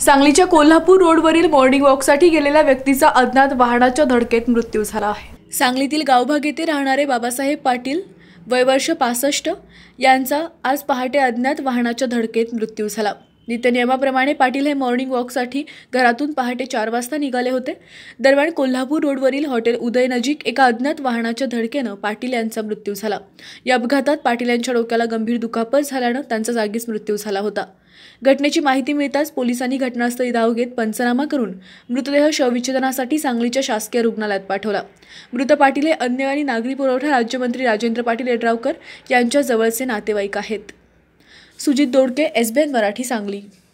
सांगलीच्या कोल्हापूर रोडवरील मॉर्निंग वॉकसाठी गेलेल्या व्यक्तीचा अज्ञात वाहनाच्या धडकेत मृत्यू झाला आहे। सांगलीतील गावभाग येथे राहणारे बाबासाहेब पाटील वय वर्ष 65 यांचा आज पहाटे अज्ञात वाहनाच्या धडकेत मृत्यू झाला। नित्यनियमाप्रमाणे पाटील हे मॉर्निंग वॉकसाठी घरातून पहाटे 4 वाजता निघाले होते। दरम्यान कोल्हापूर रोडवरील हॉटेल उदय नजीक एका अज्ञात वाहनाच्या धडकेने पाटील यांचा मृत्यू झाला। या अपघातात पाटील यांच्या डोक्याला गंभीर दुखापत झाल्याने त्यांचा जागीच मृत्यू झाला होता। घटनेची माहिती मिळताच पोलिसांनी घटनास्थळी धाव घेत पंचनामा करून मृतदेह शवविच्छेदनासाठी सांगलीच्या शासकीय रुग्णालयात पाठवला। मृत पाटील हे अन्न आणि नागरी पुरवठा राज्यमंत्री राजेंद्र पाटील यड्रावकर यांच्या जवळचे नातेवाईक आहेत। सुजित दोडके, SBN मराठी, सांगली।